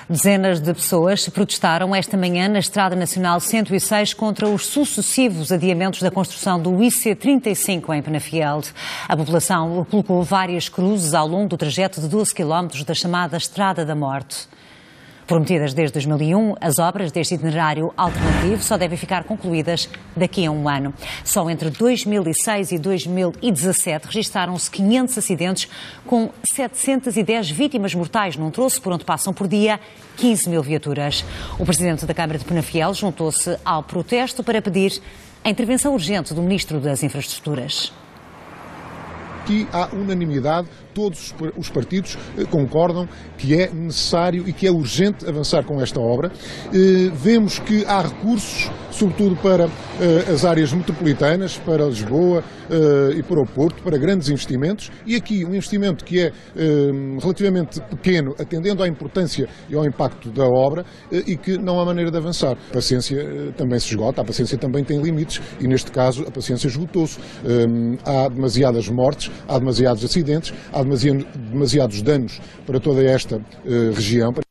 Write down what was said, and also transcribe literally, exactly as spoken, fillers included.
Dezenas de pessoas protestaram esta manhã na Estrada Nacional cento e seis contra os sucessivos adiamentos da construção do I C trinta e cinco em Penafiel. A população colocou várias cruzes ao longo do trajeto de doze quilómetros da chamada Estrada da Morte. Prometidas desde dois mil e um, as obras deste itinerário alternativo só devem ficar concluídas daqui a um ano. Só entre dois mil e seis e dois mil e dezassete registaram-se quinhentos acidentes, com setecentas e dez vítimas mortais num troço por onde passam por dia quinze mil viaturas. O presidente da Câmara de Penafiel juntou-se ao protesto para pedir a intervenção urgente do Ministro das Infraestruturas. Aqui há unanimidade, todos os partidos concordam que é necessário e que é urgente avançar com esta obra. Vemos que há recursos, sobretudo para as áreas metropolitanas, para Lisboa e para o Porto, para grandes investimentos, e aqui um investimento que é relativamente pequeno, atendendo à importância e ao impacto da obra, e que não há maneira de avançar. A paciência também se esgota, a paciência também tem limites, e neste caso a paciência esgotou-se. Há demasiadas mortes, há demasiados acidentes, há demasiados danos para toda esta região.